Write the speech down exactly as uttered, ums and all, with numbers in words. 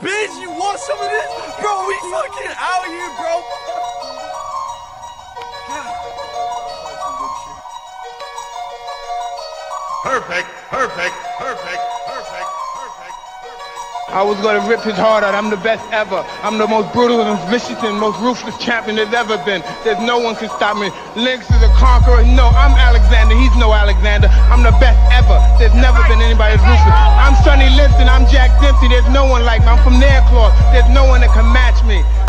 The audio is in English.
bitch, you want some of this? Bro, we fucking out here, bro. Perfect, perfect, perfect, perfect, perfect, perfect. I was gonna rip his heart out. I'm the best ever. I'm the most brutal and vicious and most ruthless champion there's ever been. There's no one can stop me. Lynx is a conqueror. No, I'm Alexander. He's no Alexander. I'm the best ever. There's never been anybody as ruthless. I'm Sonny Liston. I'm Jack Dempsey. There's no one like me. I'm from Nairclaw. There's no one that can match me.